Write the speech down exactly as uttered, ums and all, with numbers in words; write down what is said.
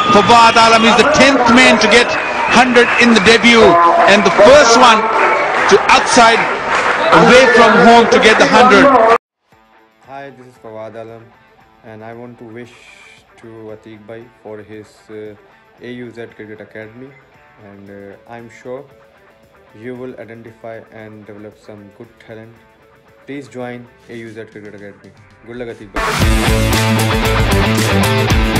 Fawad Alam is the tenth man to get one hundred in the debut and the first one to outside away from home to get the one hundred. Hi, this is Fawad Alam and I want to wish to Atiq Bhai for his uh, A U Z Cricket Academy, and uh, I'm sure you will identify and develop some good talent. Please join A U Z Cricket Academy. Good luck, Atiq Bhai.